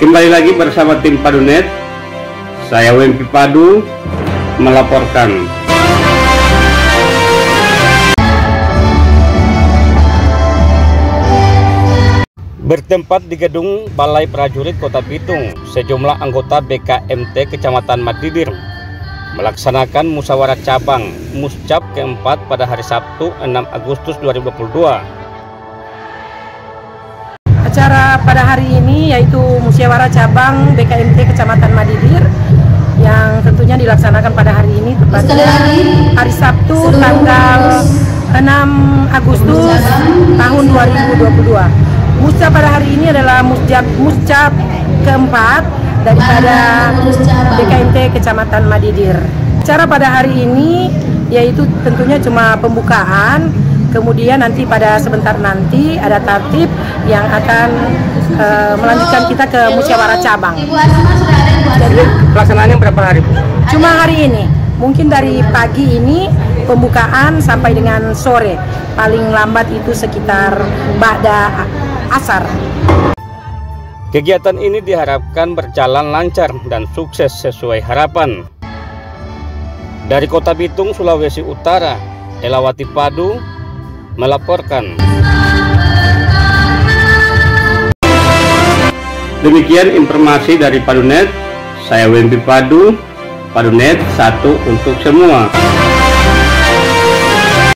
Kembali lagi bersama tim Padunet. Saya Wempi Padu melaporkan. Bertempat di gedung Balai Prajurit Kota Bitung, sejumlah anggota BKMT Kecamatan Madidir melaksanakan musyawarah cabang Muscap keempat pada hari Sabtu 6 Agustus 2022. Acara pada hari ini yaitu musyawarah cabang BKMT Kecamatan Madidir yang tentunya dilaksanakan pada hari ini, tepatnya hari Sabtu tanggal 6 Agustus tahun 2022. Muscap pada hari ini adalah Muscap keempat daripada BKMT Kecamatan Madidir. Acara pada hari ini yaitu tentunya cuma pembukaan. Kemudian nanti pada sebentar nanti ada tertib yang akan melanjutkan kita ke musyawarah cabang. Jadi pelaksanaannya berapa hari, Bu? Cuma hari ini, mungkin dari pagi ini pembukaan sampai dengan sore. Paling lambat itu sekitar ba'da asar. Kegiatan ini diharapkan berjalan lancar dan sukses sesuai harapan. Dari Kota Bitung, Sulawesi Utara, Elawati Padu melaporkan. Demikian informasi dari Padunet. Saya Wempi Padu, Padunet satu untuk semua.